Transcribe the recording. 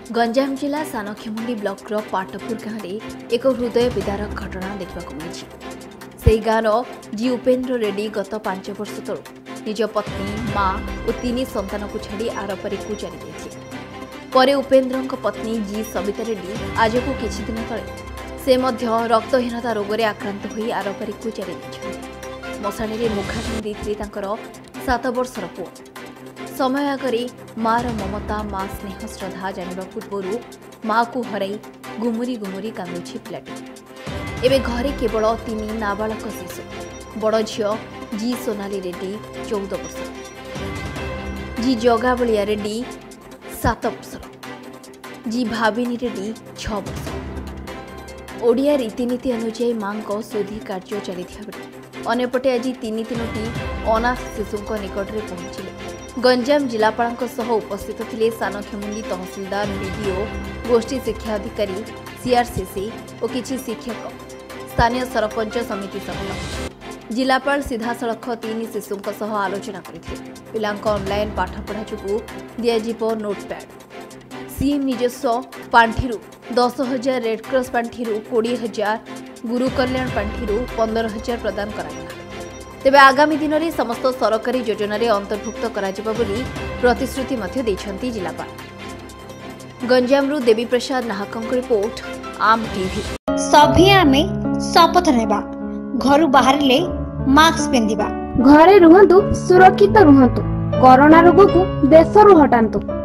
गंजाम जिला सानखेमुंडी ब्लॉक पाटपुर गाँव में एक हृदय विदारक घटना देखा मिली। से गाँव जी उपेन्द्र रेड्डी गत 5 वर्ष तलू निज पत्नी माँ और 3 संतान को छाड़ी आरपारी को चली जाइए। उपेन्द्र पत्नी जी सविता रेड्डी आज को किछि दिन तले से रक्तहीनता रोग में आक्रांत हो आरपारी को चली जाइए। मशाणी में मुखा छाई 7 वर्षर पुओ। समय आगे मार ममता माँ स्नेह श्रद्धा जाना पूर्व माँ को हराई गुमुरी गुमुरी कांदुछि पिलाटी। एवं घरे केवल 3 नाबालक शिशु। बड़ झील जी सोनाली रेड्डी 14 वर्ष, जी जगाबलिया रेड्डी 7 वर्ष, जी भाविनी रेड्डी 6 वर्ष। ओडिया रीतिनीति अनुसार मां को शोधी कार्य चली अंपटे आज 3-3टी अनाथ शिशु निकट में पहुंचले। गंजाम जिलापाल उपस्थित थे सानखेमुंडी तहसिलदार, बीडीओ, गोष्ठी शिक्षा अधिकारी, सीआरसीसी और किछि शिक्षक, स्थानीय सरपंच समिति सभ्य। जिलापाल सीधा सड़क 3 शिशु आलोचना करते। पिला ऑनलाइन पाठपढ़ा जो दिज्व नोटपैड। सीएम निजस्व पांठि 10,000, रेडक्रॉस पांठि 20,000, गुरु कल्याण पांठि 15,000 प्रदान करा। तेबे आगामी दिन में समस्त सरकारी योजना अंतर्भुक्त करा प्रतिश्रुति दैछंती जिलापाल। गंजामरू देवी प्रसाद नाहकंक रिपोर्ट, आम टीवी। सभी आमे शपथ नेबा, घर बाहरिले मास्क पिंधिबा, घरे रुहंतु, सुरक्षित रुहंतु, कोरोना रोग को देशरू हटांतु।